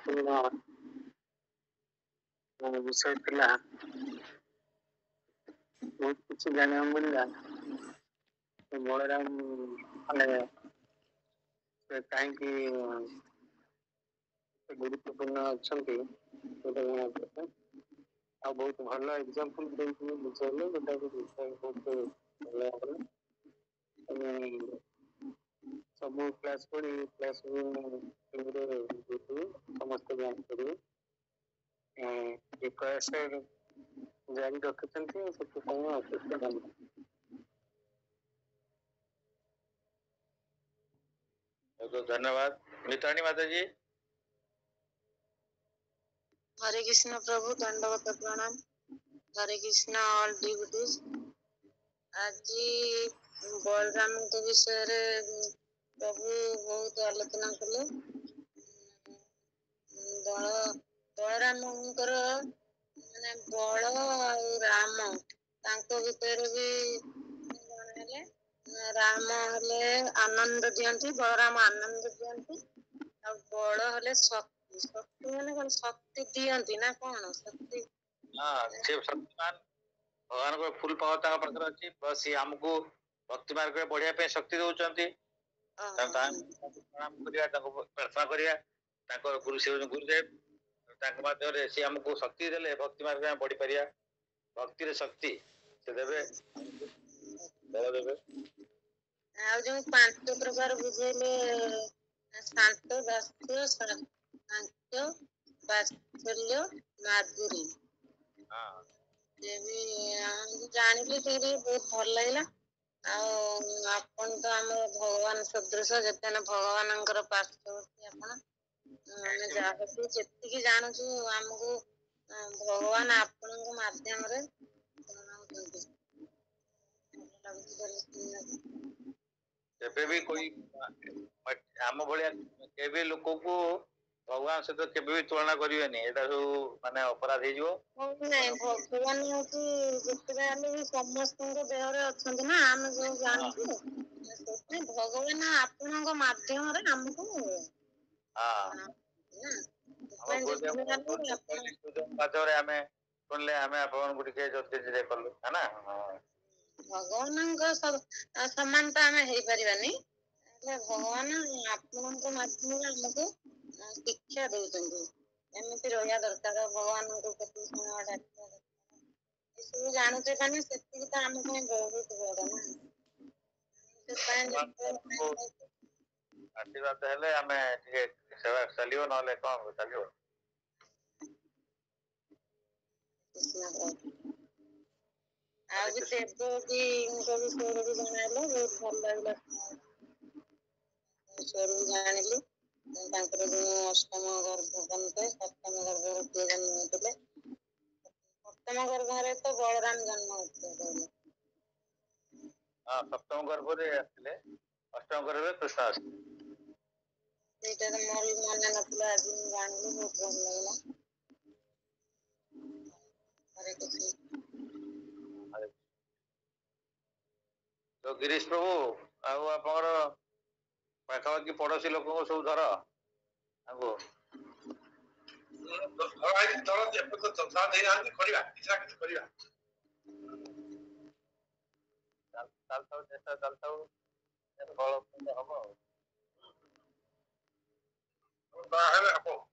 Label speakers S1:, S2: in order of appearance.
S1: विषय थिला बहुत कुछ जाना मिलला बलराम माने कहीं गुरुत्वपूर्ण अच्छा आ बहुत भल एग्जांपल देइए बुझेले बेटा बहुत भल सब क्लास पढ़ी क्लास समस्त ज्ञान करें प्रयास जारी रखिंट
S2: धन्यवाद मितानी माता जी।
S3: हरे कृष्ण प्रभु, दंडवत प्रणाम। Hare Krishna all devotees. आज बलराम के विषय रे प्रभु बहुत आलोचना कले। बलरामंकर माने बल और राम तांको भीतर भी जणेले राम हले आनंद दियंती, बलराम आनंद दियंती और बल हले शक्ति। शक्ति माने कौन? शक्ति दियंती ना कौन शक्ति?
S2: हाँ, से शक्तिमान भगवान को फुल पावर ताका पाखर अछि, बस ये हमको भक्ति मार्ग में बढ़िया पे शक्ति दउचंती। प्रणाम करिया, प्रार्थना करिया, गुरुदेव माध्यम से हमको शक्ति देले भक्ति मार्ग में बढ़ी परिया। भक्ति रे शक्ति से देवे बल देवे।
S3: आ जो पांच प्रकार बुझेले शांत वास्तव शांत वात्सल्य माधुरी।
S2: हाँ,
S3: ये भी जानिले तेरे बहुत भल लागला। आपण तो आम भगवान सदृश जतने भगवान पार्श्ववर्ती आपण जी जानू आमको भगवान आपण माध्यम रे
S2: भी कोई आम भाया के लोक को भगवान सहित के भी तुलना करेनि, एटा सब माने अपराध हो
S3: नहीं। भगवान होती जितने भी समस्त देह रे अछंती ना, आम जो जानू भगवान आपण माध्यम रे हमको भगवान समानता आम हो पारानी। भगवान आपण माध्यम आमको शिक्षा दौरान एमती रहा दरकार। भगवान को केत समय डाक सब जानते पानी से तो आम बहुत बड़ ना
S2: आशीर्वाद हेले आमे ठीक सेवा चलियो नले कोन चलियो।
S3: आज देव जी इनको विषय भी जनाइले बहुत भल लागला। स्वरूप जानिली तांकर जो अष्टम गर्भ बनते सप्तम गर्भ होते जन्म होते। सप्तम गर्भ रे तो बलराम जन्म होते।
S2: हां, सप्तम गर्भ रे आथिले, अष्टम गर्भ रे कृष्ण आथिले।
S3: सेटा मोर मन नथला, आज जानिली बहुत भल लागला। हरे कृष्ण।
S2: तो गिरीश प्रभु आउ आपनर पाखापाखि पड़ोसी लोक को सब धर आगो चलता हूँ